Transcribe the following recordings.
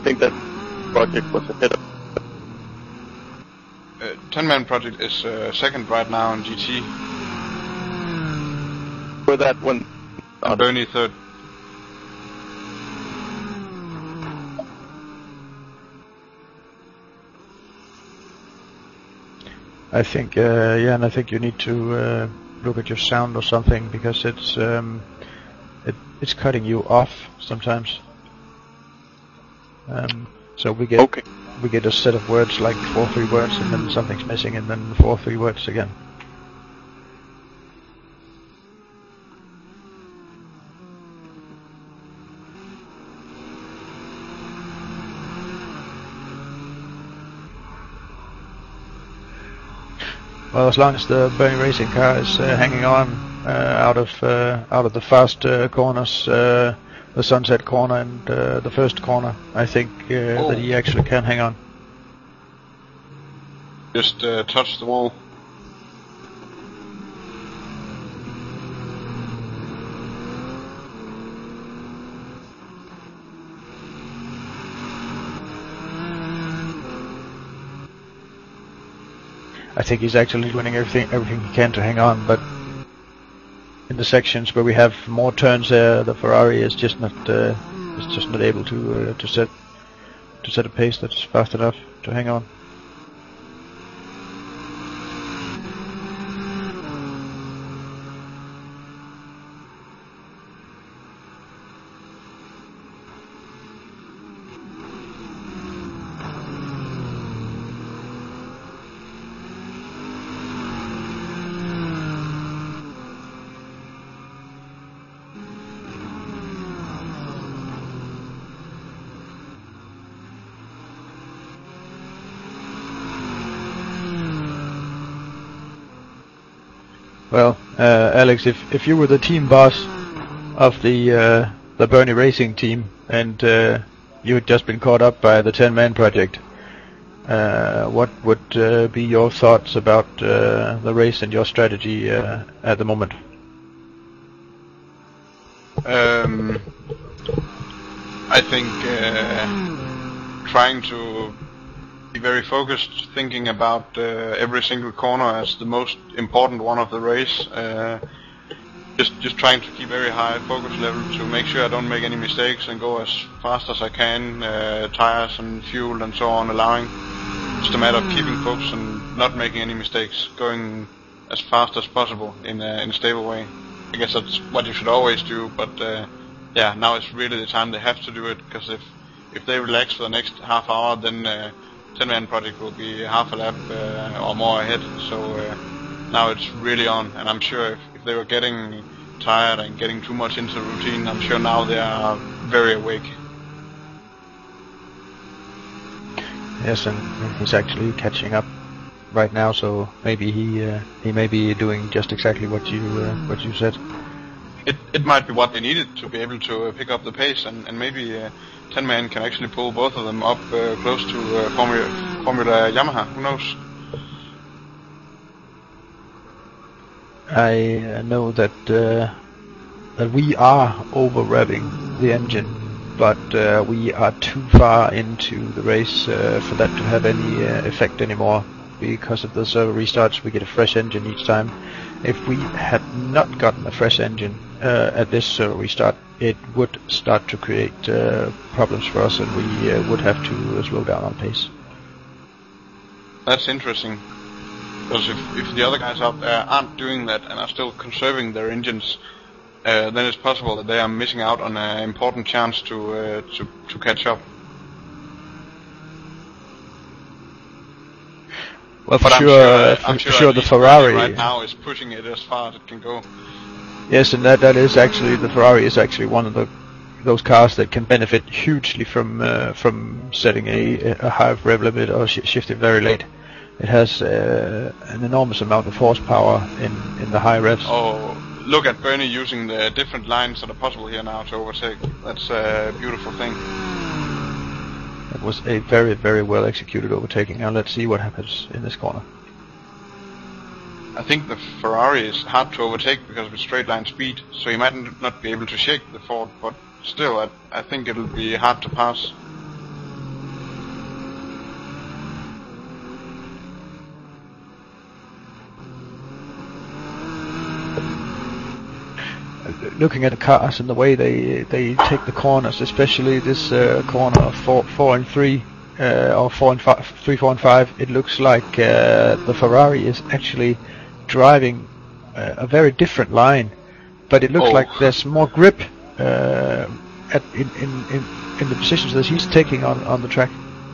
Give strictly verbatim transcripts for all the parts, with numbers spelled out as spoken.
think that project was ahead of. Uh, Ten Man Project is uh, second right now in G T. For that one. And Bernie third. I think, uh, yeah, and I think you need to uh, look at your sound or something, because it's um, it, it's cutting you off sometimes. Um, so we get okay. we get a set of words like four three words, and then something's missing, and then four three words again. Well, as long as the Bernie Racing car is uh, hanging on uh, out of uh, out of the fast uh, corners, uh, the sunset corner and uh, the first corner, I think uh, oh. that he actually can hang on. Just uh, touch the wall. I think he's actually doing everything everything he can to hang on, but in the sections where we have more turns, uh, the Ferrari is just not uh, is just not able to uh, to set to set a pace that's fast enough to hang on. Well, uh, Alex, if if you were the team boss of the uh, the Bernie Racing team, and uh, you had just been caught up by the Ten Man Project, uh, what would uh, be your thoughts about uh, the race and your strategy uh, at the moment? Um, I think uh, trying to be very focused, thinking about uh, every single corner as the most important one of the race. Uh, just just trying to keep very high focus level to make sure I don't make any mistakes and go as fast as I can, uh, tires and fuel and so on allowing. Just a matter of keeping focus and not making any mistakes, going as fast as possible in a, in a stable way. I guess that's what you should always do, but uh, yeah, now it's really the time they have to do it, because if if they relax for the next half hour, then uh, Ten Man Project will be half a lap uh, or more ahead. So uh, now it's really on, and I'm sure if, if they were getting tired and getting too much into the routine, I'm sure now they are very awake. Yes, and he's actually catching up right now, so maybe he uh, he may be doing just exactly what you uh, what you said. It it might be what they needed to be able to uh, pick up the pace, and and maybe uh, Ten Man can actually pull both of them up uh, close to uh, Formula Formula Yamaha. Who knows? I uh, know that uh, that we are over revving the engine, but uh, we are too far into the race uh, for that to have any uh, effect anymore. Because of the servo restarts, we get a fresh engine each time. If we had not gotten a fresh engine uh, at this servo restart, it would start to create uh, problems for us, and we uh, would have to uh, slow down on pace. That's interesting, because if, if the other guys out there aren't doing that and are still conserving their engines, uh, then it's possible that they are missing out on an important chance to uh, to to catch up. Well, for but sure, I'm sure, for, I'm for sure, sure the Ferrari Ferrari right now is pushing it as far as it can go. Yes, and that that is actually the Ferrari is actually one of the those cars that can benefit hugely from uh, from setting a, a high rev limit or sh shifting very late. It has uh, an enormous amount of horsepower in in the high revs. Oh, look at Bernie using the different lines that are possible here now to overtake. That's a beautiful thing. It was a very, very well executed overtaking. Now let's see what happens in this corner. I think the Ferrari is hard to overtake because of its straight line speed, so he might not be able to shake the Ford, but still, I, I think it'll be hard to pass. looking at the cars and the way they they take the corners, especially this uh, corner of four, four and three, uh, or four and five, three, four and five, it looks like uh, the Ferrari is actually driving uh, a very different line, but it looks Oh. like there's more grip uh, at in, in in in the positions that he's taking on on the track.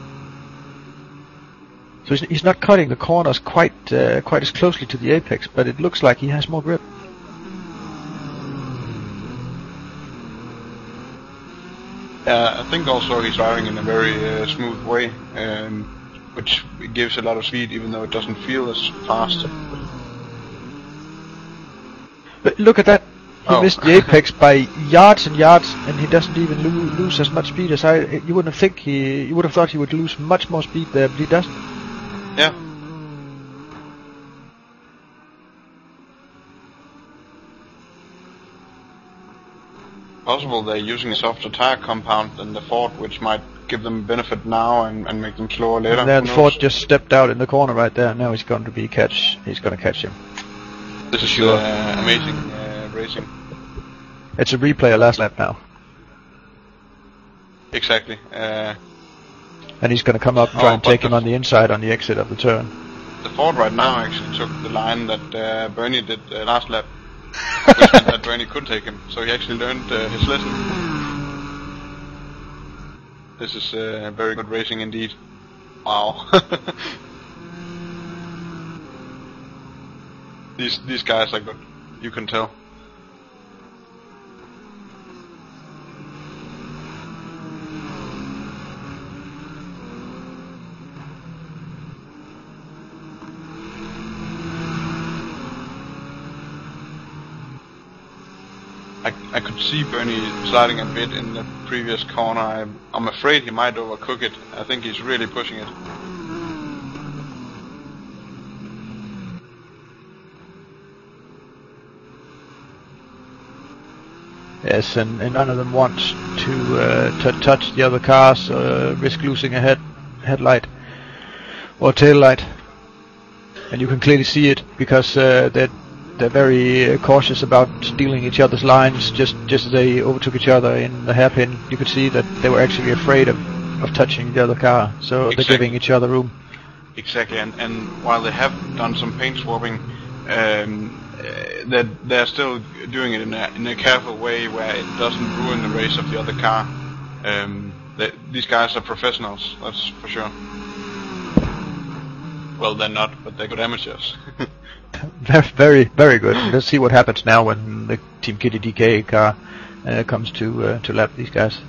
So he's, he's not cutting the corners quite uh, quite as closely to the apex, but it looks like he has more grip. Uh, I think also he's driving in a very uh, smooth way, um, which gives a lot of speed, even though it doesn't feel as fast. But look at that. He Oh. missed the apex by yards and yards, and he doesn't even lo- lose as much speed as I. You wouldn't think he. You would have thought he would lose much more speed there, but he doesn't. Yeah. Possible they're using a softer tire compound than the Ford, which might give them benefit now and, and make them slower later. And then Who Ford knows? just stepped out in the corner right there. Now he's going to be catch. He's going to catch him. This is sure. uh, amazing uh, racing. It's a replay of last lap now, Exactly. Uh, and he's going to come up and try Oh, and but take the him on the inside on the exit of the turn. the Ford right now actually took the line that uh, Bernie did uh, last lap, which meant that Bernie could take him. So he actually learned uh, his lesson. This is uh, very good racing indeed. Wow. these these guys are good. You can tell. I, I could see Bernie sliding a bit in the previous corner. I, I'm afraid he might overcook it. I think he's really pushing it. Yes, and, and none of them want to uh, to touch the other cars, uh, risk losing a head headlight or tail light. And you can clearly see it because uh, they're they're very uh, cautious about stealing each other's lines. Just just as they overtook each other in the hairpin, you could see that they were actually afraid of, of touching the other car. So Exactly. they're giving each other room. Exactly, and, and while they have done some paint swapping, um, uh, they're, they're still doing it in a, in a careful way where it doesn't ruin the race of the other car. Um, they, these guys are professionals, that's for sure. Well, they're not, but they're good amateurs. Very, very, very good. Let's see what happens now when the Team Kitty D K car uh, comes to uh, to lap these guys.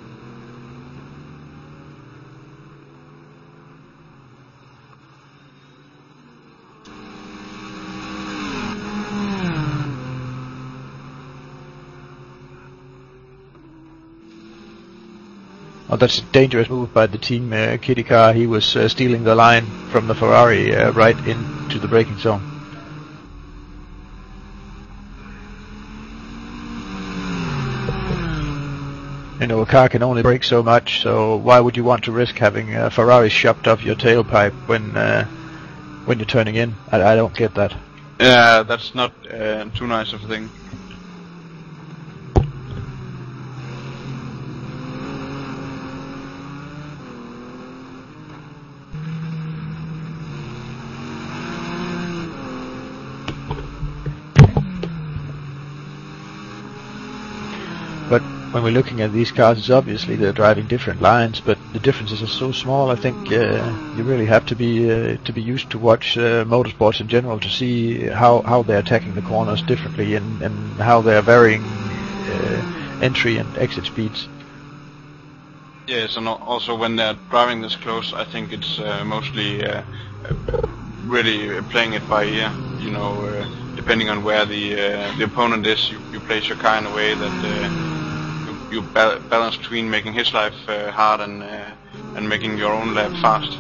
Oh, that's a dangerous move by the Team uh, Kitty car. He was uh, stealing the line from the Ferrari uh, right into the braking zone. You know, a car can only brake so much, so why would you want to risk having a Ferrari shoved off your tailpipe when uh, when you're turning in? I, I don't get that. Yeah, that's not uh, too nice of a thing. But when we're looking at these cars, it's obviously they're driving different lines, but the differences are so small. I think uh, you really have to be uh, to be used to watch uh, motorsports in general to see how, how they're attacking the corners differently and, and how they're varying uh, entry and exit speeds. Yes, and al- also when they're driving this close, I think it's uh, mostly uh, uh, really playing it by ear. You know, uh, depending on where the uh, the opponent is, you, you place your car in a way that uh, you, you ba- balance between making his life uh, hard and uh, and making your own lap fast.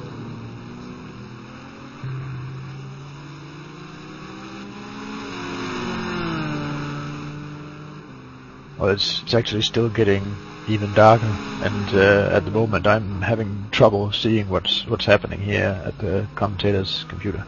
Well, it's, it's actually still getting even darker, and uh, at the moment I'm having trouble seeing what's what's happening here at the commentator's computer.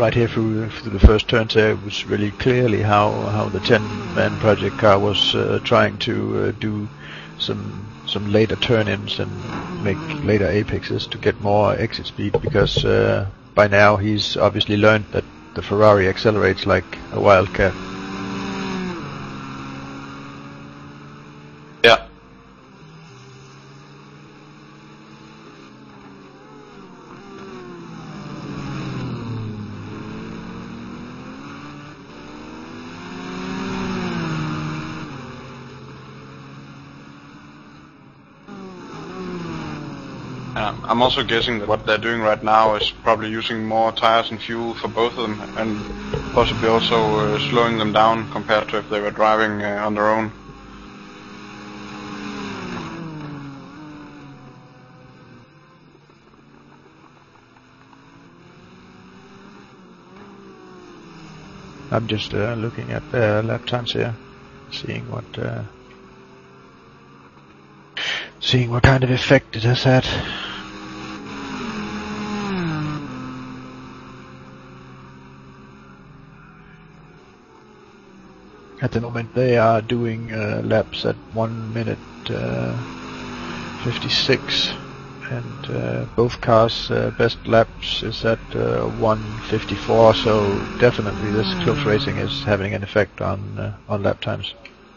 right here through through the first turns there, it was really clearly how how the ten-man project car was uh, trying to uh, do some some later turn-ins and make later apexes to get more exit speed, because uh, by now he's obviously learned that the Ferrari accelerates like a wildcat. Yeah. Um, I'm also guessing that what they're doing right now is probably using more tires and fuel for both of them, and possibly also uh, slowing them down compared to if they were driving uh, on their own. I'm just uh, looking at the lap times here, seeing what uh, seeing what kind of effect it has had. At the moment they are doing uh, laps at one minute uh, fifty-six, and uh, both cars' uh, best laps is at uh, one fifty-four, so definitely this close racing is having an effect on uh, on lap times.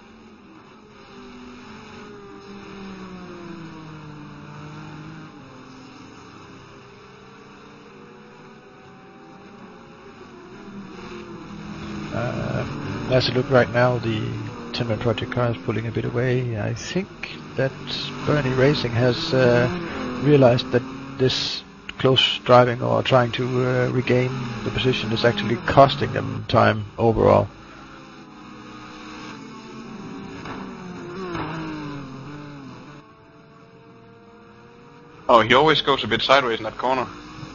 Uh, as I look right now, the ten-man project car is pulling a bit away. I think that Bernie Racing has uh, realized that this close driving or trying to uh, regain the position is actually costing them time overall. Oh, he always goes a bit sideways in that corner.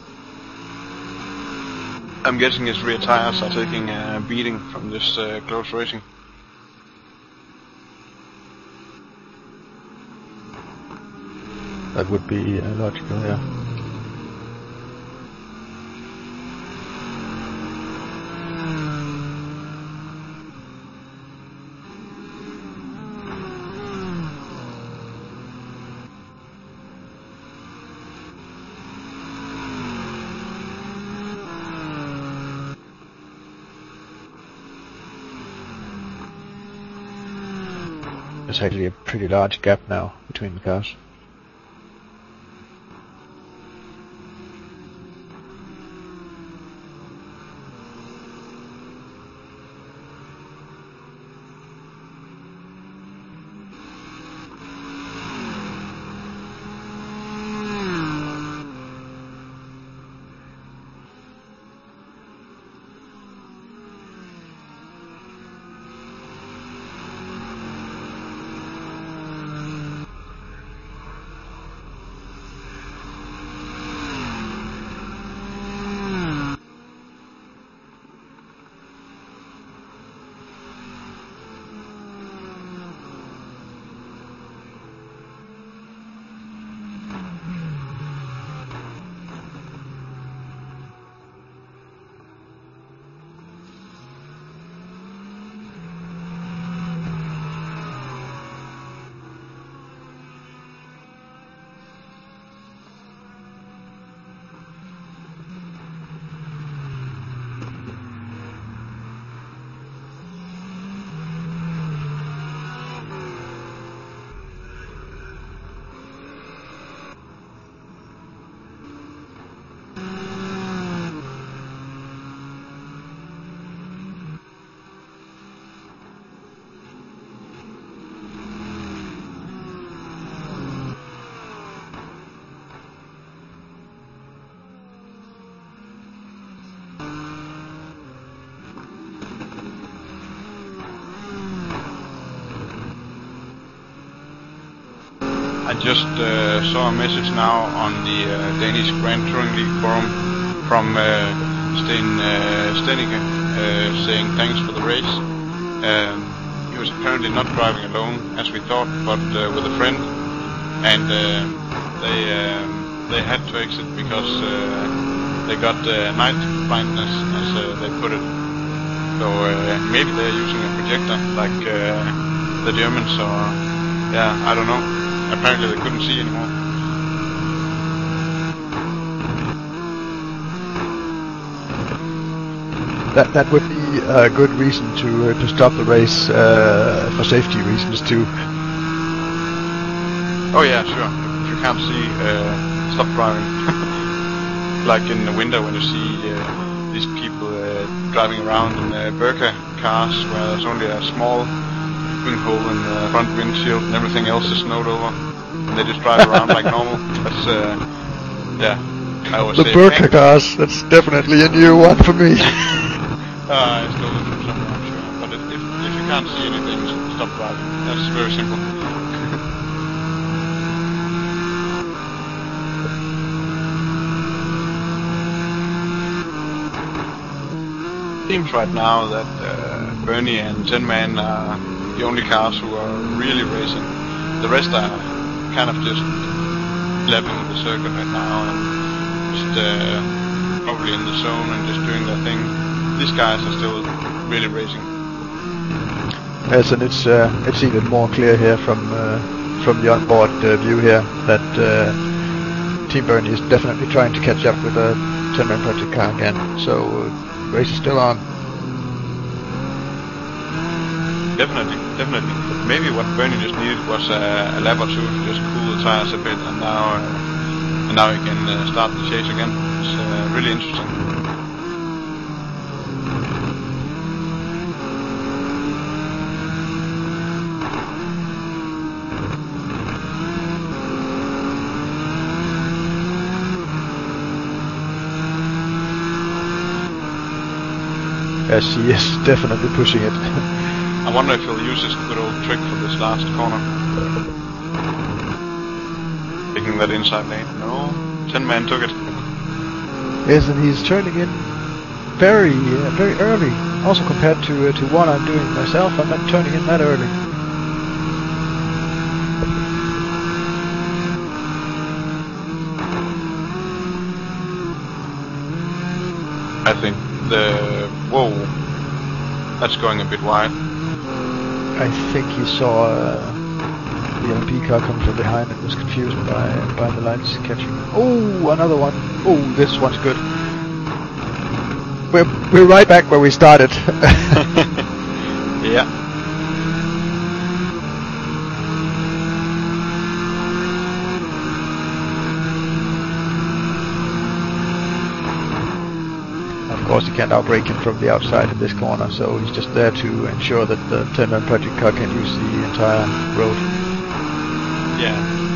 I'm guessing his rear tires are taking a beating from this uh, close racing. That would be uh, logical, yeah. There's actually a pretty large gap now between the cars. I just uh, saw a message now on the uh, Danish Grand Touring League forum from uh, Sten uh, Stennike uh, saying thanks for the race. Um, he was apparently not driving alone as we thought, but uh, with a friend, and uh, they um, they had to exit because uh, they got uh, night blindness, as uh, they put it. So uh, maybe they're using a projector like uh, the Germans, or yeah, I don't know. Apparently they couldn't see anymore. That that would be a good reason to uh, to stop the race uh, for safety reasons too. Oh yeah, sure. If you can't see, uh, stop driving. Like in the winter when you see uh, these people uh, driving around in uh, Burka cars where there's only a small wing hole in the front windshield and everything else is snowed over, and they just drive around like normal. That's uh, yeah. I always The say, Burka cars. That's definitely a new one for me. Uh, I stole it from somewhere, I'm sure. But if, if, if you can't see anything, stop driving. That's very simple. Seems right now that uh, Bernie and Tin Man are the only cars who are really racing. The rest are kind of just leveling the circuit right now and just uh, probably in the zone and just doing their thing. These guys are still really racing. Yes, and it's uh, it's even more clear here from uh, from the onboard uh, view here that uh, Team Bernie is definitely trying to catch up with a ten-man project car again. So uh, race is still on. Definitely, definitely. Maybe what Bernie just needed was a, a lap or two to just cool the tires a bit, and now uh, and now he can uh, start the chase again. It's uh, really interesting. Yes, he is definitely pushing it. I wonder if he'll use his good old trick for this last corner. Taking that inside lane. No, ten man took it. Yes, and he's turning in very, uh, very early. Also compared to uh, to what I'm doing myself, I'm not turning in that early. I think the whoa, that's going a bit wide. I think he saw uh, the L M P car coming from behind and was confused by by the lights catching. Oh, another one. Oh, this one's good. We're we're right back where we started. Yeah. Of course, you can't outbrake him from the outside in this corner, so he's just there to ensure that the ten-man project car can use the entire road. Yeah.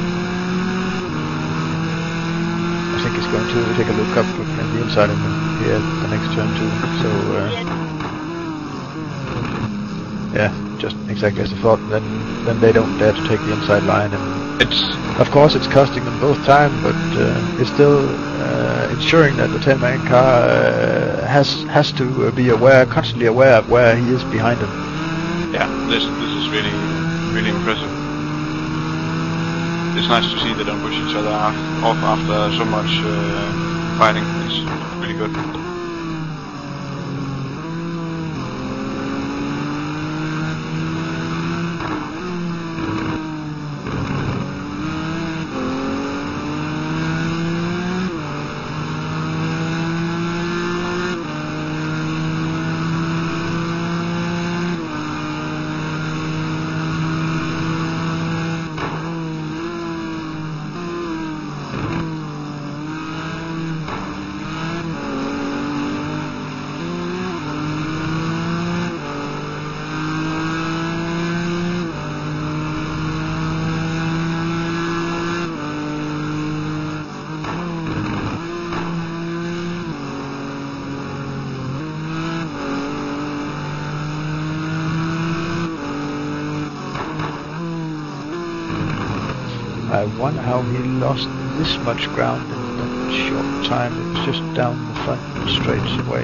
I think he's going to take a look up at the inside of him here at the next turn too. So, uh, yeah, just exactly as I thought. Then, then they don't dare to take the inside line, and It's of course it's costing them both time, but uh, it's still uh, ensuring that the ten-man car uh, has has to uh, be aware, constantly aware of where he is behind him. yeah. This this is really really impressive. It's nice to see they don't push each other off, off after so much uh, fighting. It's really good. I wonder how he lost this much ground in that short time. It was just down the front and straight away.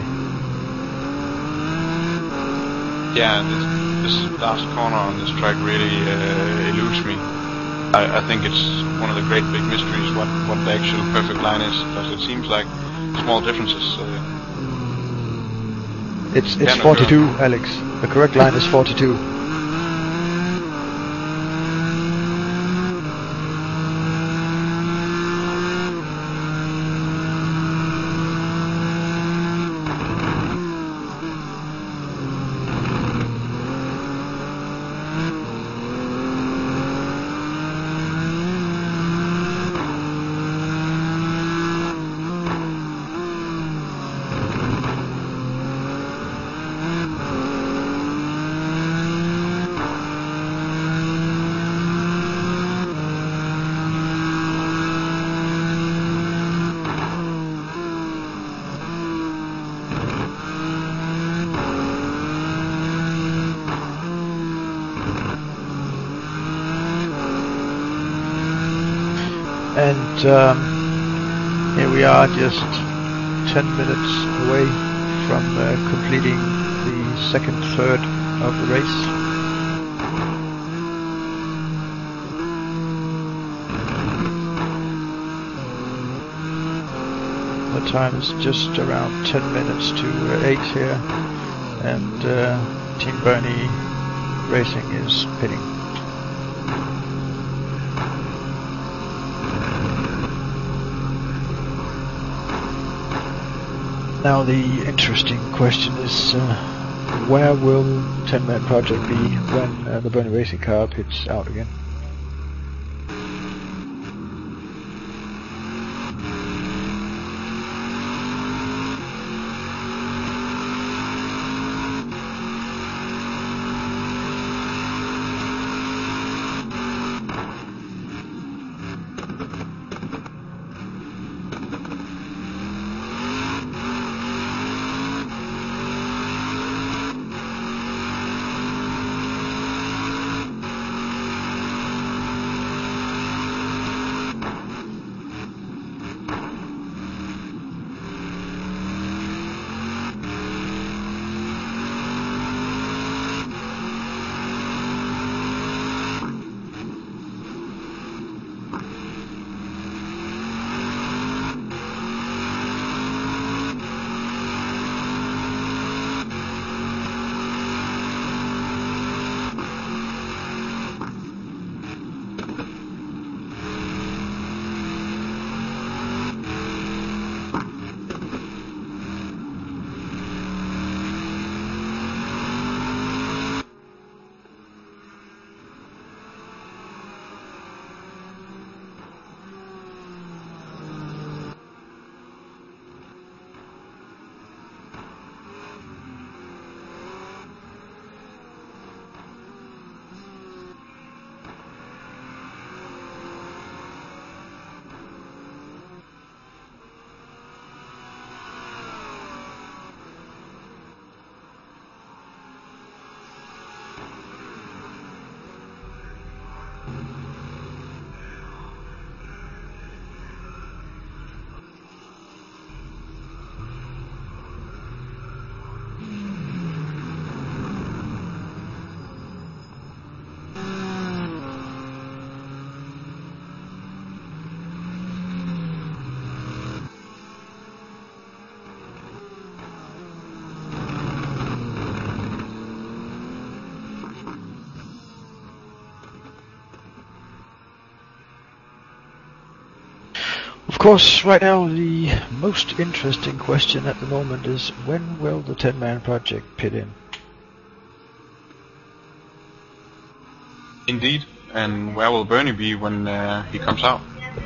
Yeah, this, this last corner on this track really uh, eludes me. I, I think it's one of the great big mysteries what, what the actual perfect line is, because it seems like small differences. Uh, it's it's forty-two, occur. Alex. The correct line is forty-two. And um, here we are, just ten minutes away from uh, completing the second third of the race. The time is just around ten minutes to uh, eight here, and uh, Team Bernie Racing is pitting. Now the interesting question is, uh, where will ten man Project be when uh, the Bernie Racing car pits out again? Of course, right now the most interesting question at the moment is, when will the ten man Project pit in? Indeed, and where will Bernie be when uh, he comes out?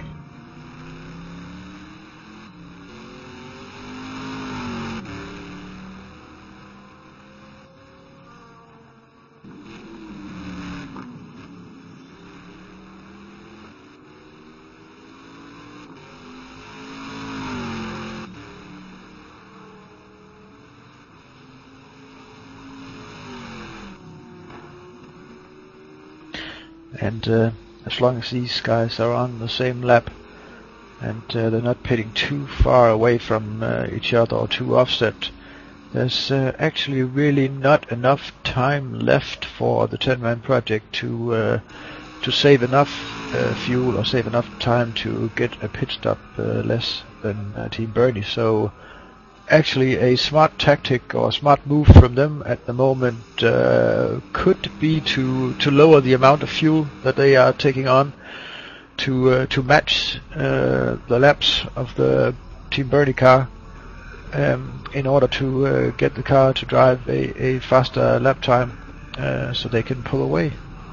And uh, as long as these guys are on the same lap and uh, they're not pitting too far away from uh, each other or too offset, there's uh, actually really not enough time left for the ten man Project to uh, to save enough uh, fuel or save enough time to get a pit stop uh, less than uh, Team Bernie. So actually a smart tactic or a smart move from them at the moment uh, could be to to lower the amount of fuel that they are taking on to uh, to match uh, the laps of the Team Bernie car, um, in order to uh, get the car to drive a, a faster lap time, uh, so they can pull away.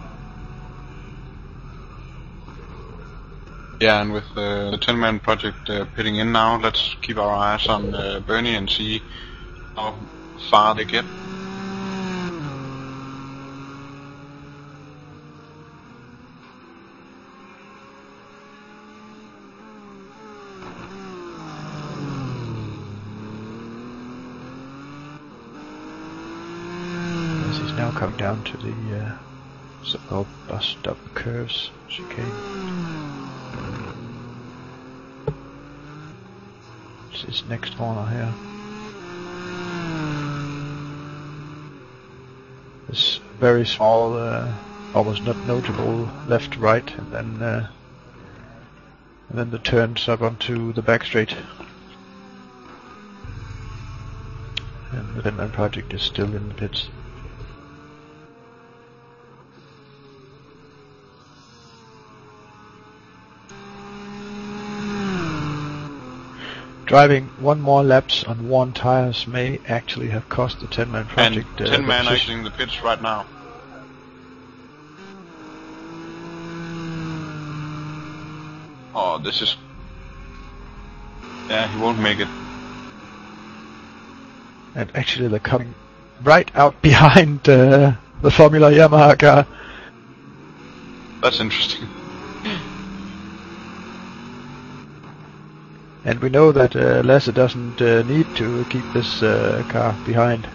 Yeah, and with uh, the ten-man project uh, pitting in now, let's keep our eyes on uh, Bernie and see how far they get. As he's now coming down to the uh, so-called bus stop curves chicane. This next corner here. This very small, uh, almost not notable left, right, and then uh, and then the turns up onto the back straight. And the ten-man project is still in the pits. Driving one more laps on worn tires may actually have cost the ten-man project. And uh, ten-man exiting the pits right now. Oh, this is... Yeah, he won't make it. And actually they're coming right out behind uh, the Formula Yamaha car. That's interesting. And we know that uh, Lasse doesn't uh, need to keep this uh, car behind.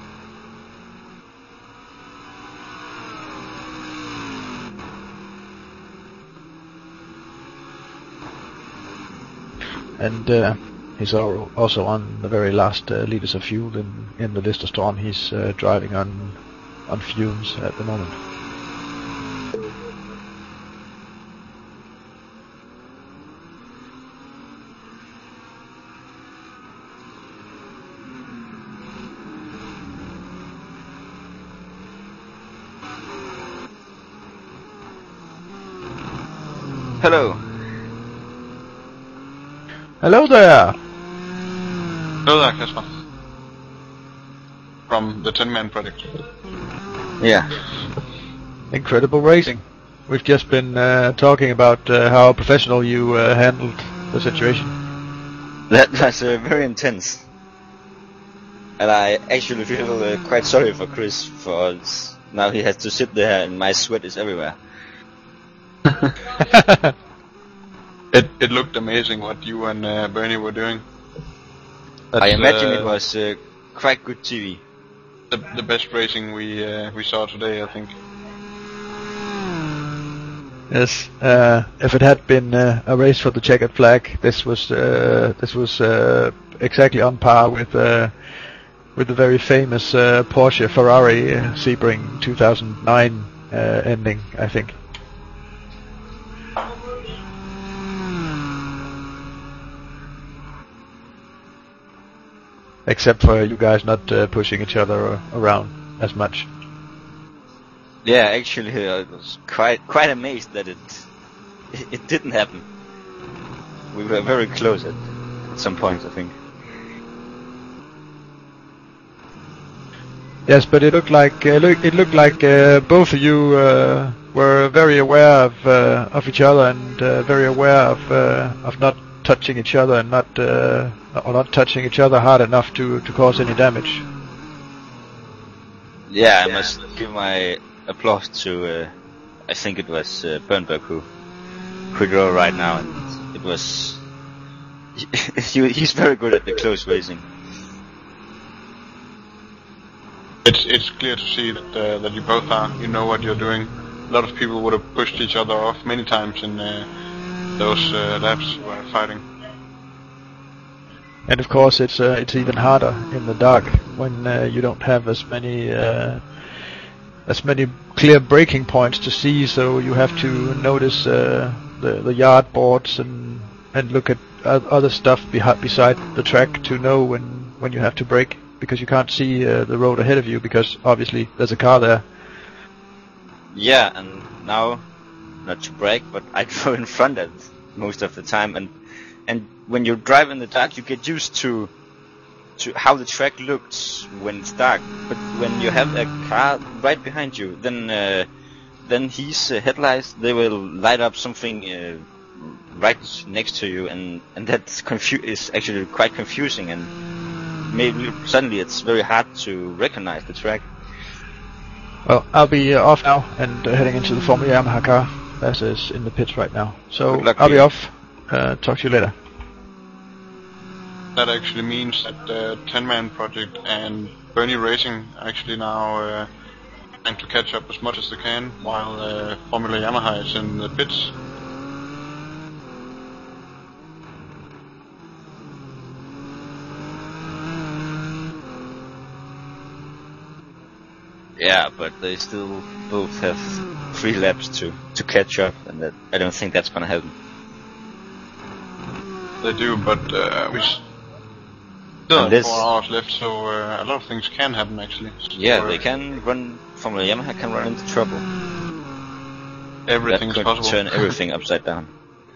And uh, he's al also on the very last uh, liters of fuel in, in the Lister Storm. He's uh, driving on on fumes at the moment. Hello. Hello there! Hello there, Kasper. From the ten-man project. Yeah. Incredible racing. We've just been uh, talking about uh, how professional you uh, handled the situation. That was uh, very intense. And I actually feel uh, quite sorry for Chris, for now he has to sit there and my sweat is everywhere. it it looked amazing what you and uh, Bernie were doing. That's, I imagine uh, it was uh, quite good T V. The the best racing we uh, we saw today, I think. Yes, uh, if it had been uh, a race for the checkered flag, this was uh, this was uh, exactly on par with uh, with the very famous uh, Porsche Ferrari uh, Sebring two thousand nine uh, ending, I think. Except for you guys not uh, pushing each other around as much. Yeah, actually I was quite quite amazed that it it didn't happen. We were very close at, at some points, I think. Yes, but it looked like uh, look, it looked like uh, both of you uh, were very aware of uh, of each other and uh, very aware of uh, of not touching each other and not uh, or not touching each other hard enough to to cause any damage. Yeah, I must give my applause to uh, I think it was uh, Bernberg who who drove right now, and it was he, he's very good at the close racing. It's it's clear to see that uh, that you both are. You know what you're doing. A lot of people would have pushed each other off many times in uh, those uh, laps where fighting. And of course, it's uh, it's even harder in the dark when uh, you don't have as many uh, as many clear braking points to see, so you have to notice uh, the the yard boards and and look at uh, other stuff behi- beside the track to know when when you have to brake, because you can't see uh, the road ahead of you because obviously there's a car there. Yeah, and now, not to brag, but I go in front at most of the time, and and when you drive in the dark, you get used to to how the track looks when it's dark. But when you have a car right behind you, then uh, then his uh, headlights, they will light up something uh, right next to you, and and that confu- is actually quite confusing, and maybe suddenly it's very hard to recognize the track. Well, I'll be uh, off now and uh, heading into the Formula Yamaha car, as is in the pits right now. So I'll be off. Uh, talk to you later. That actually means that the ten-man project and Bernie Racing actually now uh, trying to catch up as much as they can, while uh, Formula Yamaha is in the pits. Yeah, but they still both have three laps to, to catch up, and that, I don't think that's gonna happen. They do, but uh, we still have Unless- four hours left, so uh, a lot of things can happen actually. So, Yeah, uh, they can run, Formula Yamaha can run into trouble. Everything That is could possible. turn everything upside down.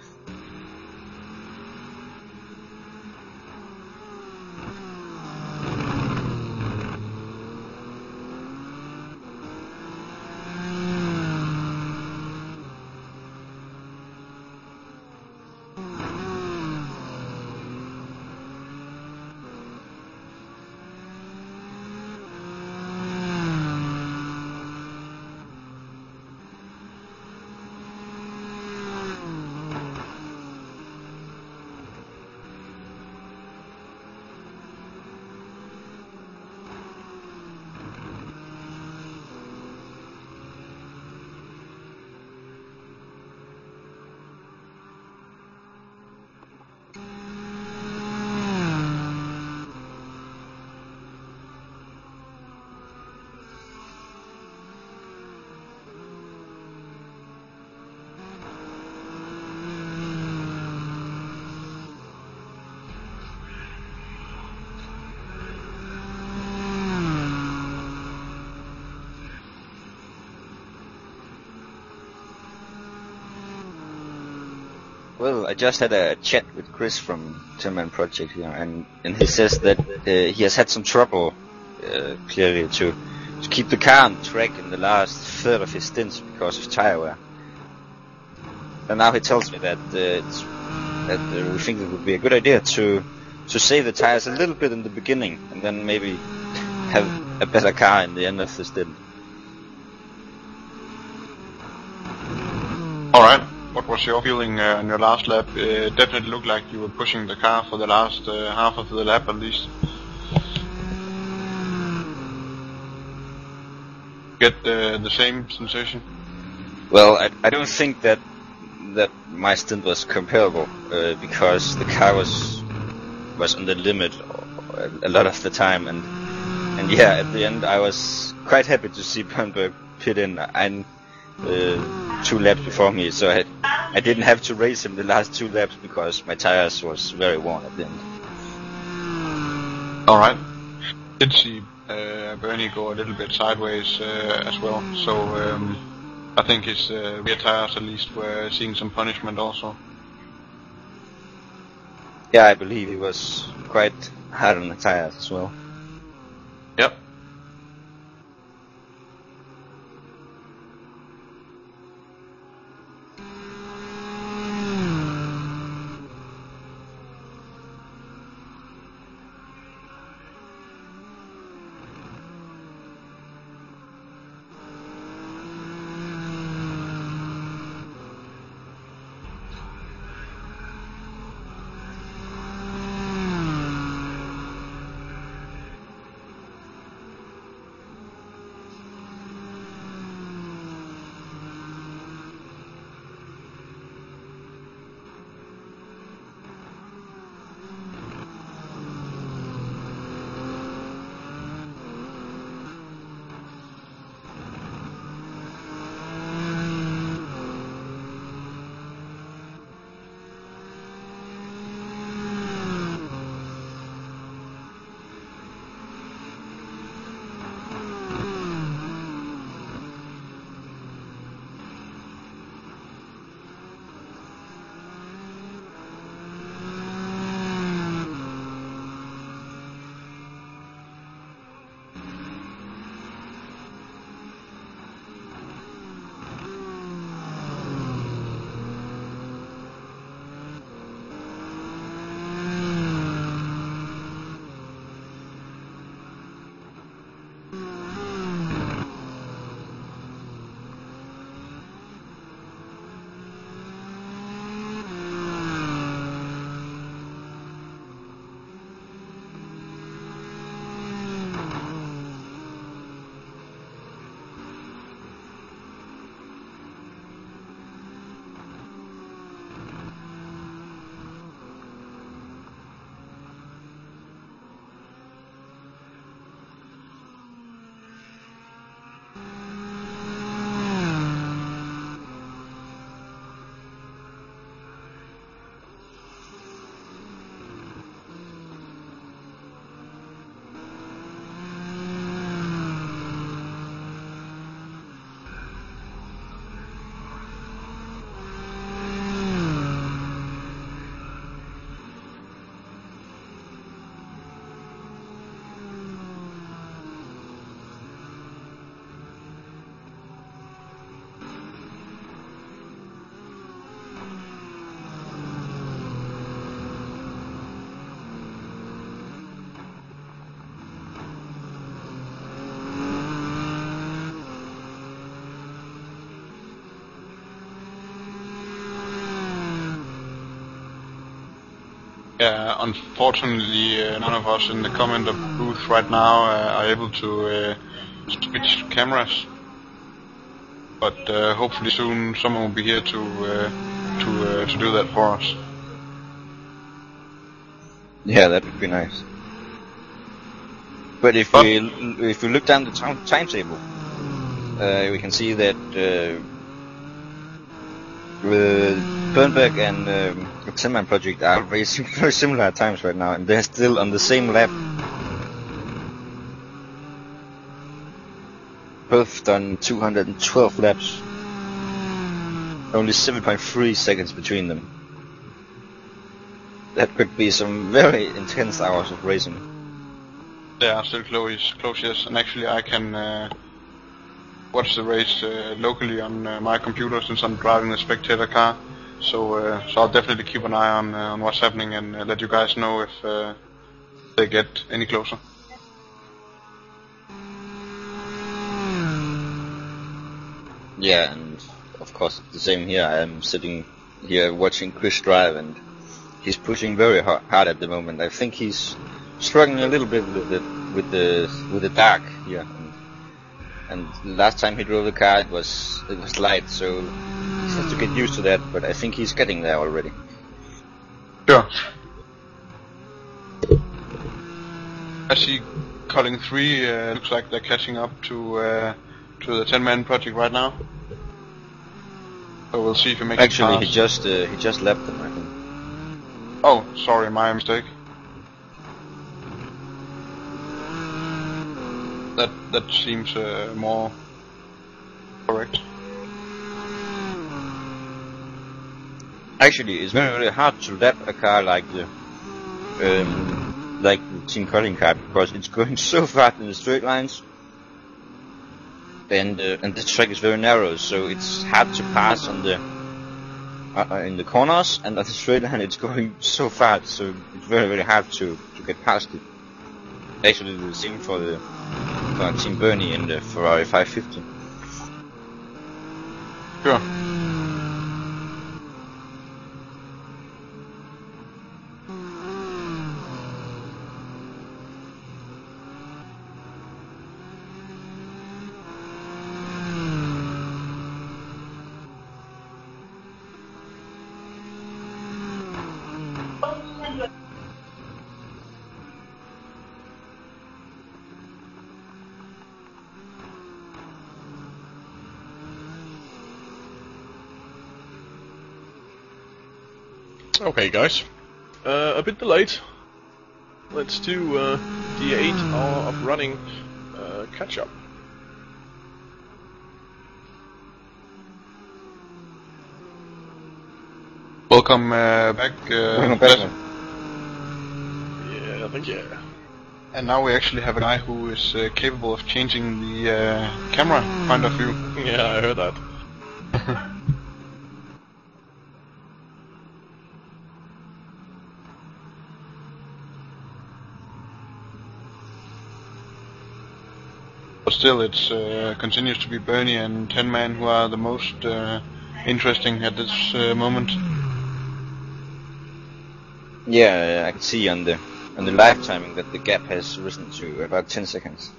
Well, I just had a chat with Chris from ten-man Project here, and, and he says that uh, he has had some trouble, uh, clearly, to, to keep the car on track in the last third of his stints because of tire wear. And now he tells me that uh, it's, that uh, we think it would be a good idea to to save the tires a little bit in the beginning, and then maybe have a better car in the end of the stint. Alright, what was your feeling uh, on your last lap? It definitely looked like you were pushing the car for the last uh, half of the lap at least. Get the, the same sensation? Well, I, I don't think that that my stint was comparable, uh, because the car was was on the limit a, a lot of the time, and and yeah, at the end I was quite happy to see Bernberg pit in and uh, two laps before me, so I I didn't have to race him the last two laps because my tires was very worn at the end. Alright. Did see uh, Bernie go a little bit sideways uh, as well, so um, I think his uh, rear tires at least were seeing some punishment also. Yeah, I believe he was quite hard on the tires as well. Yep. Yeah, unfortunately, uh, none of us in the comment booth right now uh, are able to uh, switch cameras. But uh, hopefully soon someone will be here to uh, to uh, to do that for us. Yeah, that would be nice. But if But we if we look down the time timetable, uh, we can see that uh, the Bernberg and um, the ten man project are racing very similar at times right now, and they're still on the same lap. Both done two hundred twelve laps. Only seven point three seconds between them. That could be some very intense hours of racing. they are still close, close yes. And actually, I can uh, watch the race uh, locally on uh, my computer since I'm driving the spectator car. So, uh, so I'll definitely keep an eye on uh, on what's happening and uh, let you guys know if uh, they get any closer. Yeah, and of course the same here. I'm sitting here watching Chris drive, and he's pushing very hard, hard at the moment. I think he's struggling a little bit with the with the with the dark here. And, and last time he drove the car, it was it was light, so he has to get used to that. But I think he's getting there already. Sure. I see Culling three uh, looks like they're catching up to uh, to the ten man project right now. So we'll see if he makes Actually, it he just uh, he just left them, I think. Oh, sorry, my mistake. That that seems uh, more correct. Actually, it's very very hard to lap a car like the um, like the Team Culling car, because it's going so fast in the straight lines, and uh, and this track is very narrow, so it's hard to pass on the uh, in the corners, and on the straight line it's going so fast, so it's very very hard to to get past it. Actually, the same for the for Team Bernie in the Ferrari five fifty. Sure. Okay, guys, uh, a bit delayed. Let's do uh, the eight hour of running uh, catch up. Welcome uh, back. Uh, Welcome back. Yeah, I think yeah. And now we actually have a guy who is uh, capable of changing the uh, camera point of view. Yeah, I heard that. But still, it uh, continues to be Bernie and ten man who are the most uh, interesting at this uh, moment. Yeah, I can see on the on the live timing that the gap has risen to about ten seconds.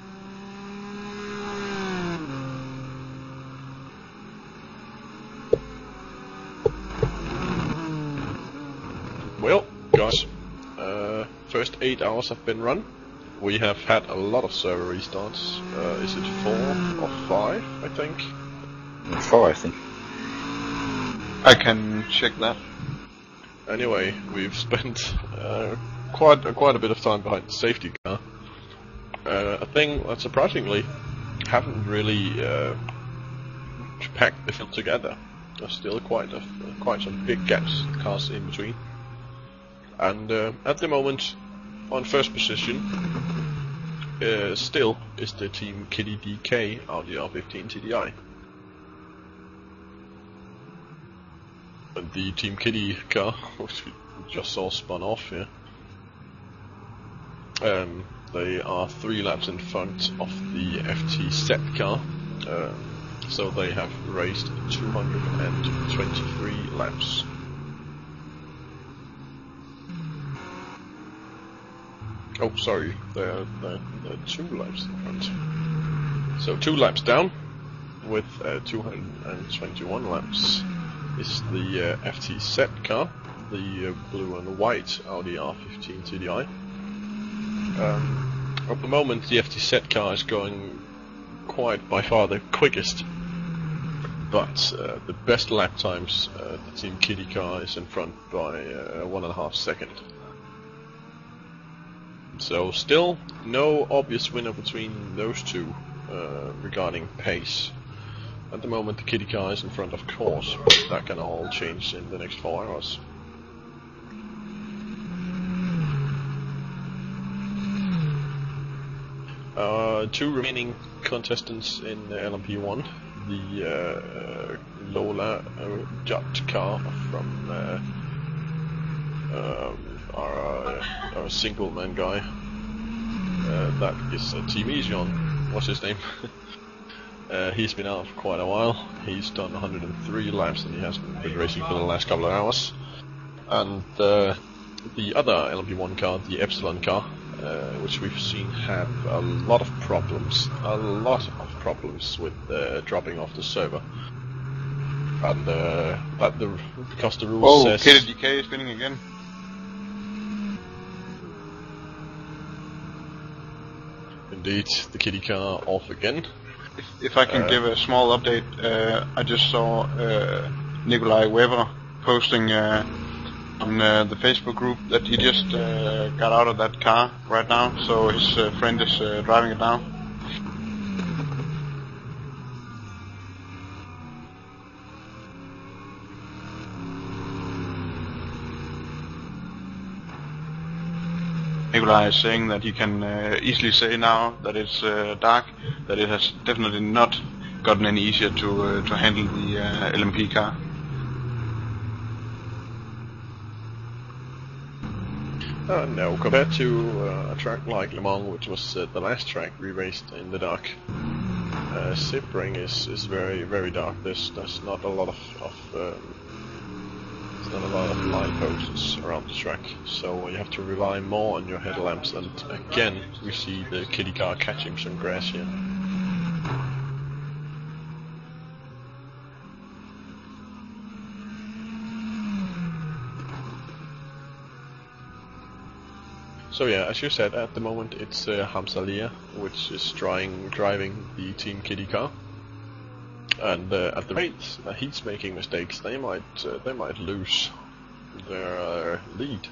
Well, guys, uh, first eight hours have been run. We have had a lot of server restarts. Uh, is it four or five, I think? Four, I think. I can check that. Anyway, we've spent uh, quite uh, quite a bit of time behind the safety car. Uh, a thing that surprisingly haven't really uh, packed the field together. There's still quite a, quite some big gaps, cars in between. And uh, at the moment, on first position, uh, still is the Team Kitty D K Audi R fifteen T D I. And the Team Kitty car, which we just saw spun off here, um, they are three laps in front of the F T Z car, uh, so they have raced two hundred twenty-three laps. Oh, sorry, they're, they're, they're two laps in front. So two laps down, with uh, two hundred twenty-one laps, is the uh, F T Z car, the uh, blue and white Audi R fifteen T D I. Um, at the moment, the F T Z car is going quite by far the quickest, but uh, the best lap times, uh, the Team Kitty car is in front by uh, one and a half second. So still no obvious winner between those two uh, regarding pace. At the moment the Kitty car is in front, of course, but that can all change in the next four hours. Uh, two remaining contestants in the L M P one. The uh, Lola uh, Jot car from uh, um, our, uh, our single man guy. Uh, that is uh, Team Esion. What's his name? uh, he's been out for quite a while. He's done one hundred three laps and he hasn't been racing for the last couple of hours. And uh, the other L M P one car, the Epsilon car, uh, which we've seen have a lot of problems, a lot of problems with uh, dropping off the server. And uh, that the because the rules Oh, says. K D K is winning again. Indeed, the Kitty car off again. If, if I can Uh, give a small update, uh, I just saw uh, Nikolai Weber posting uh, on uh, the Facebook group that he just uh, got out of that car right now, so his uh, friend is uh, driving it now. Nikolai is saying that he can uh, easily say now that it's uh, dark, that it has definitely not gotten any easier to uh, to handle the uh, L M P car. Uh, no, compared to uh, a track like Le Mans, which was uh, the last track we raced in the dark, uh, Sebring is is very very dark. There's there's not a lot of, of um, there's not a lot of light posts around the track, so you have to rely more on your headlamps. And again, we see the Kitty car catching some grass here. So yeah, as you said, at the moment it's uh, Hamzalia which is trying driving the Team Kitty car, and uh, at the rate that he's making mistakes, they might uh, they might lose their uh, lead.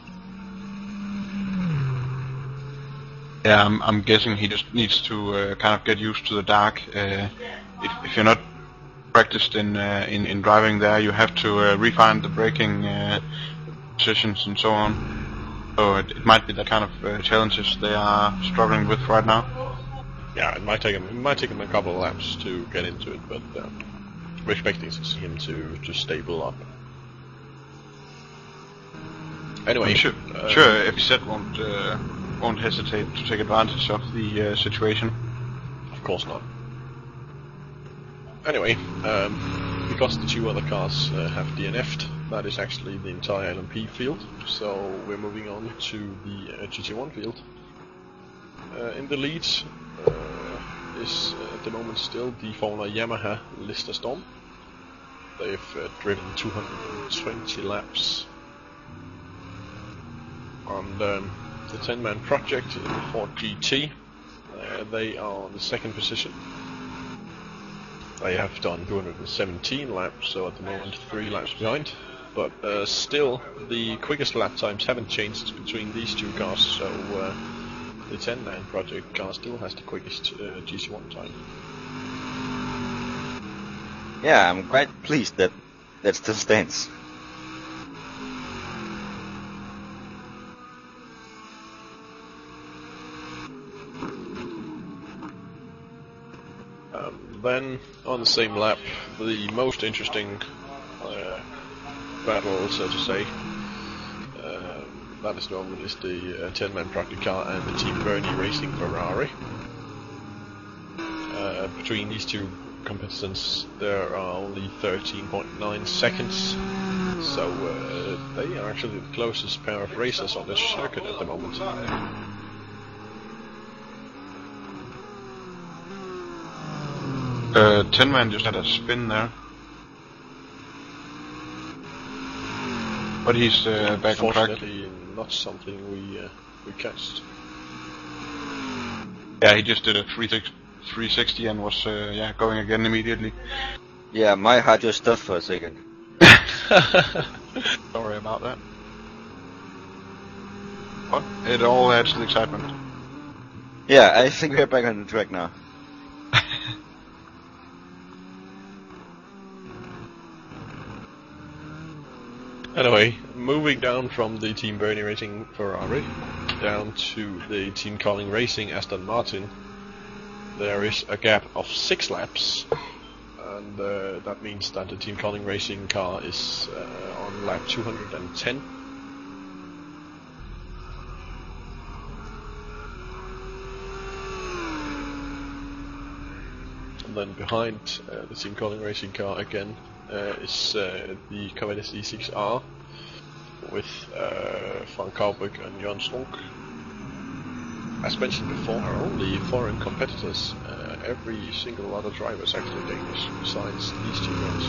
Yeah, I'm, I'm guessing he just needs to uh, kind of get used to the dark. Uh, if, if you're not practiced in uh, in, in driving there, you have to uh, refine the braking uh, positions and so on. So it, it might be the kind of uh, challenges they are struggling with right now. Yeah, it might take him it might take him a couple of laps to get into it, but um, we're expecting him to to stable up. Anyway, I'm sure, uh, sure F Z won't uh, won't hesitate to take advantage of the uh, situation. Of course not. Anyway, um, because the two other cars uh, have D N F'd, that is actually the entire L M P field, so we're moving on to the uh, G T one field. Uh, in the lead uh, is uh, at the moment still the former Yamaha Lister Storm. They've uh, driven two hundred twenty laps. And um, the ten man project in the Ford G T, uh, they are on the second position. They have done two hundred seventeen laps, so at the moment three laps behind. But uh, still, the quickest lap times haven't changed between these two cars, so uh, the ten man project car still has the quickest uh, G T one time. Yeah, I'm quite pleased that that still stands. Um, then, on the same lap, the most interesting uh, battle, so to say, uh, that is normally is the uh, ten man project car and the Team Bernie Racing Ferrari. Uh, between these two competitors, there are only thirteen point nine seconds, so uh, they are actually the closest pair of racers on the circuit at the moment. Uh, Tin Man just had a spin there. But he's uh, back on track. Unfortunately, not something we uh, we catched. Yeah, he just did a three sixty and was uh, yeah going again immediately. Yeah, my heart just stopped for a second. Sorry about that. But it all adds to the excitement. Yeah, I think we're back on the track now. Anyway, moving down from the Team Bernie Racing Ferrari down to the Team Colling Racing Aston Martin, there is a gap of six laps, and uh, that means that the Team Colling Racing car is uh, on lap two hundred ten. And then behind uh, the Team Colling Racing car again uh, is uh, the Corvette E six R with uh, Frank Kaubeck and Jan Stronk. As mentioned before, are only foreign competitors. Uh, every single other driver is actually Danish, besides these two guys.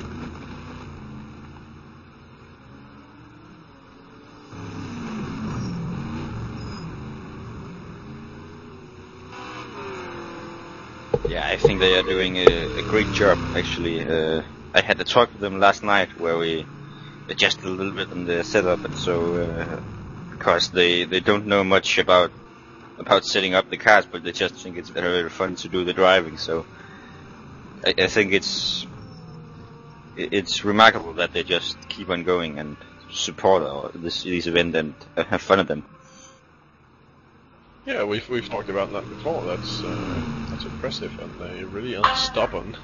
Yeah, I think they are doing a, a great job, actually. Uh, I had a talk with them last night where we adjusted a little bit on the setup, and so uh, because they, they don't know much about about setting up the cars, but they just think it's very, very fun to do the driving. So I, I think it's it's remarkable that they just keep on going and support our, this this event and uh, have fun at them. Yeah, we've we've talked about that before. That's uh, that's impressive, and they really are stubborn.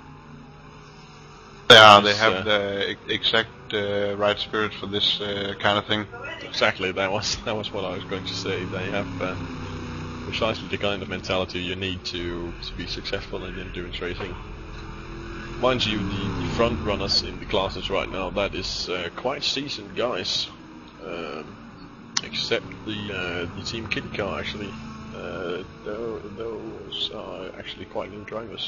They are. They It's, have uh, the ex- exact uh, right spirit for this uh, kind of thing. Exactly, that was that was what I was going to say. They have uh, precisely the kind of mentality you need to to be successful in endurance racing. Mind you, the, the front runners in the classes right now, that is uh, quite seasoned guys. Um, except the uh, the Team Kit car, actually. Uh, tho- those are actually quite new drivers.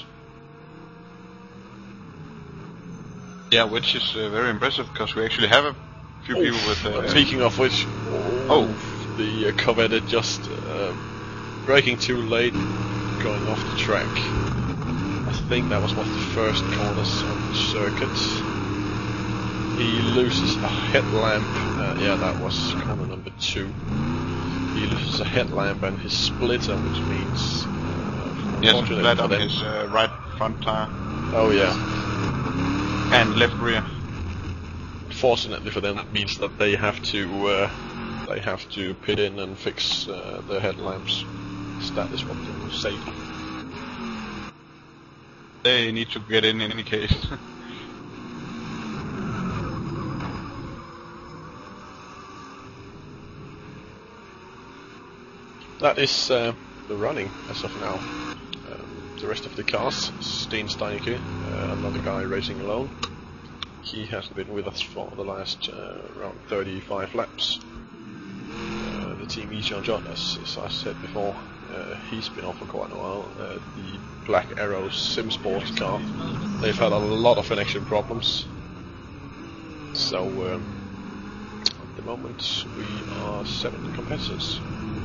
Yeah, which is uh, very impressive because we actually have a few people with. Uh, Speaking of which, Oh. the uh, Corvette just uh, braking too late, going off the track. I think that was one of the first corners on the circuit. He loses a headlamp. Uh, yeah, that was corner number two. He loses a headlamp and his splitter, which means uh, yes, unfortunately flat for on them- his uh, right front tire Oh yeah. and left rear. Fortunately for them, it means that they have to uh, they have to pit in and fix uh, their headlamps. So that is what they will say. They need to get in in any case. That is uh, the running as of now. Um, the rest of the cars, Steen Steinke, uh, another guy racing alone. He has been with us for the last uh, around thirty-five laps. Uh, the team Ejon John, as, as I said before, uh, he's been on for quite a while. Uh, the Black Arrow Sim Sports car, they've had a lot of connection problems. So um, at the moment we are seven competitors.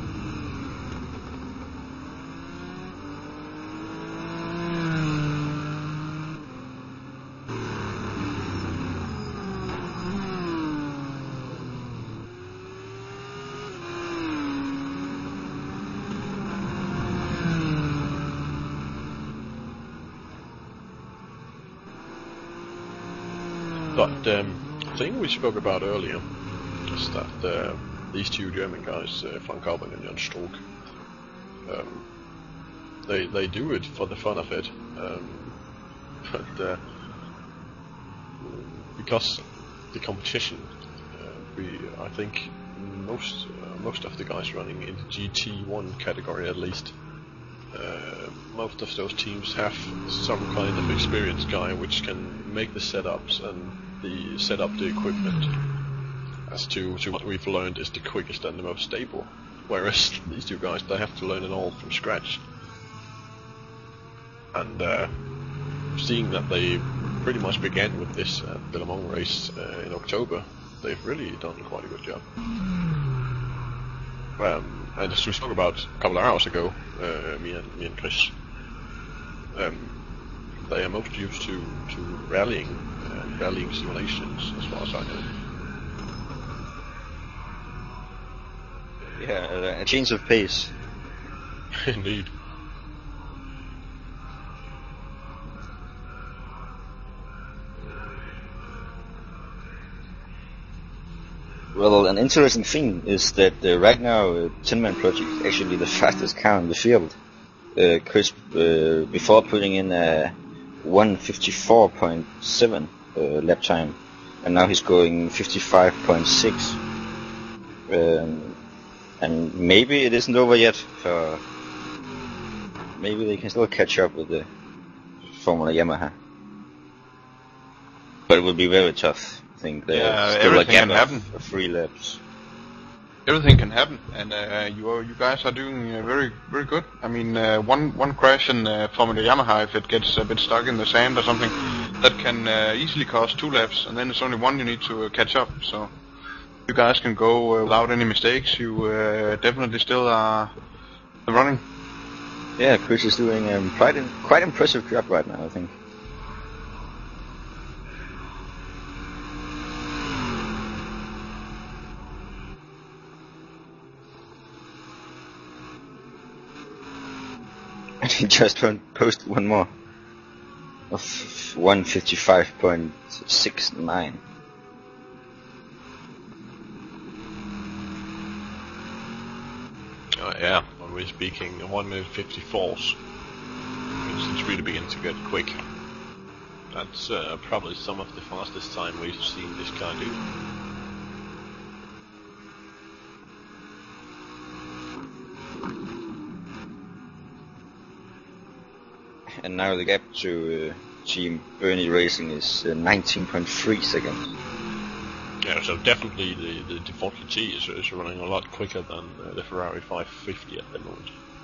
But um, the thing we spoke about earlier is that uh, these two German guys, uh, Frank Kaubeck and Jan Stronk, um, they they do it for the fun of it, um, but uh, because the competition, uh, we I think most uh, most of the guys running in the G T one category at least. Uh, most of those teams have some kind of experienced guy which can make the setups and the set up the equipment as to, to what we've learned is the quickest and the most stable. Whereas these two guys, they have to learn it all from scratch. And uh, seeing that they pretty much began with this uh, the Le Mans race uh, in October, they've really done quite a good job. Um, and as we spoke about a couple of hours ago, uh, me and me and Chris, um, they are most used to to rallying, uh, rallying simulations, as far as I know. Yeah, uh, a change of pace. Indeed. Well, an interesting thing is that uh, right now, uh, Tin Man Project is actually the fastest car in the field. Uh, Chris, uh, before putting in a one fifty-four point seven uh, lap time, and now he's going fifty-five point six. Um, and maybe it isn't over yet. For maybe they can still catch up with the Formula Yamaha, but it will be very tough. I think there's Yeah, still a everything gap can of, happen. of three laps. Everything can happen, and uh, you are, you guys are doing uh, very very good. I mean, uh, one one crash in uh, Formula Yamaha, if it gets a bit stuck in the sand or something, that can uh, easily cost two laps, and then it's only one you need to uh, catch up. So you guys can go uh, without any mistakes. You uh, definitely still are running. Yeah, Chris is doing um, quite an, quite impressive job right now, I think. And he just posted one more of one fifty-five point six nine. Uh, yeah, when we're speaking one minute fifty-fours, it's really beginning to get quick. That's uh, probably some of the fastest time we've seen this car do. And now the gap to uh, Team Bernie Racing is uh, nineteen point three seconds. Yeah, so definitely the, the default T is, is running a lot quicker than uh, the Ferrari five fifty at the moment.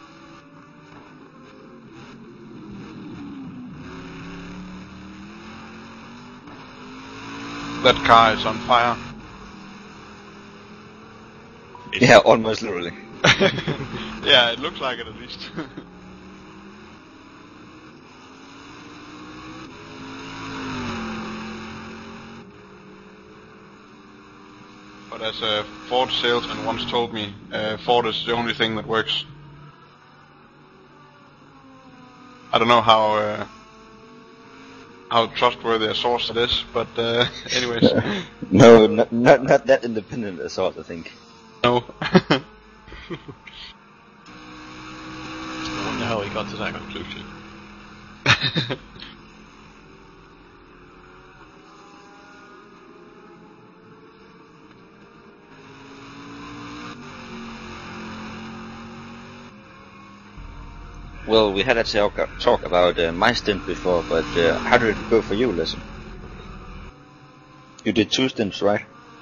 That car is on fire. It's Yeah, almost literally. Yeah, it looks like it at least. But as a Ford salesman once told me, uh, Ford is the only thing that works. I don't know how uh, how trustworthy a source it is, but uh, anyways, No, not, not not that independent a source, I think. no. I wonder how he got to that conclusion. Well, we had a talk, talk about uh, my stint before, but uh, how did it go for you, Leslie? You did two stints, right?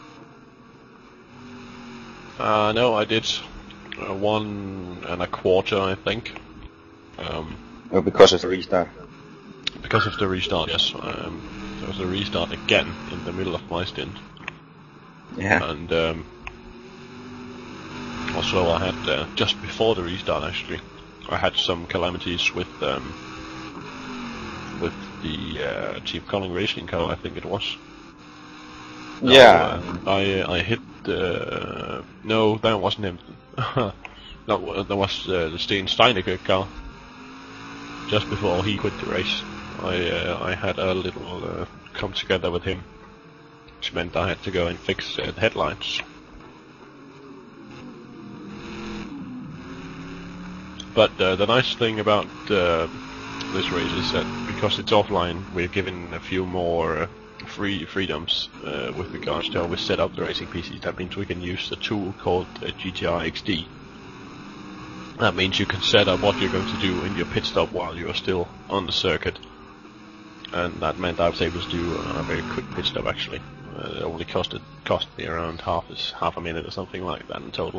Uh, no, I did uh, one and a quarter, I think. Um, Or because of the restart? because of the restart, yes. Um, there was a restart again in the middle of my stint. Yeah. And um, also I had, uh, just before the restart actually, I had some calamities with um, with the uh, Team Colin Racing car, I think it was. No, Yeah. uh, I I hit. Uh, no, that wasn't him. No, that was uh, the Sten Steinecker car. Just before he quit the race, I uh, I had a little uh, come together with him, which meant I had to go and fix uh, the headlights. But uh, the nice thing about uh, this race is that because it's offline, we're given a few more uh, free freedoms uh, with regards to how we set up the racing P Cs. That means we can use a tool called uh, G T R X D. That means you can set up what you're going to do in your pit stop while you are still on the circuit. And that meant I was able to do a very quick pit stop actually. Uh, it only costed cost me around half a, half a minute or something like that in total.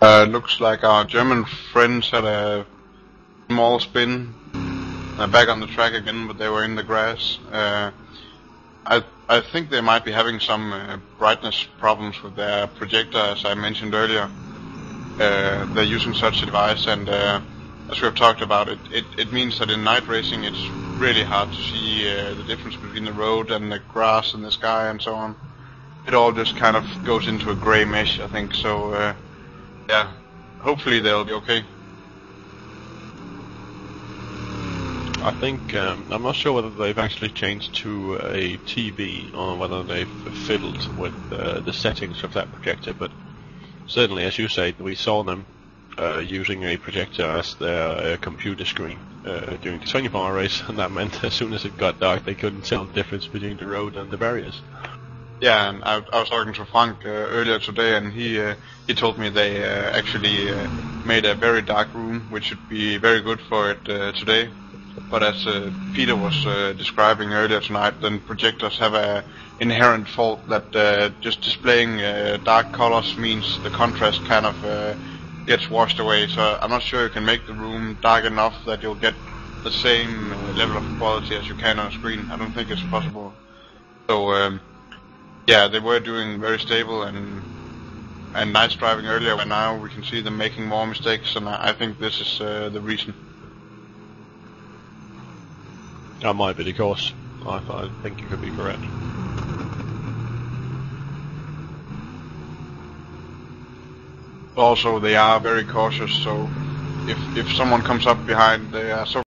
Uh, looks like our German friends had a small spin. Uh, back on the track again, but they were in the grass. Uh, I I think they might be having some uh, brightness problems with their projector, as I mentioned earlier. Uh, they're using such a device, and uh, as we have talked about, it, it it means that in night racing it's really hard to see uh, the difference between the road and the grass and the sky and so on. It all just kind of goes into a grey mesh, I think. So uh, yeah, hopefully they'll be okay. I think, um, I'm not sure whether they've actually changed to a T V or whether they've fiddled with uh, the settings of that projector, but certainly, as you say, we saw them uh, using a projector as their uh, computer screen uh, during the twenty-four hour race, and that meant as soon as it got dark they couldn't tell the difference between the road and the barriers. Yeah, and I, I was talking to Frank uh, earlier today, and he uh, he told me they uh, actually uh, made a very dark room, which should be very good for it uh, today. But as uh, Peter was uh, describing earlier tonight, then projectors have a inherent fault that uh, just displaying uh, dark colors means the contrast kind of uh, gets washed away. So I'm not sure you can make the room dark enough that you'll get the same uh, level of quality as you can on a screen. I don't think it's possible. So um, yeah, they were doing very stable and and nice driving earlier, but now we can see them making more mistakes, and I, I think this is uh, the reason. That might be the cause. I, I think you could be correct. Also, they are very cautious, so if if someone comes up behind, they are so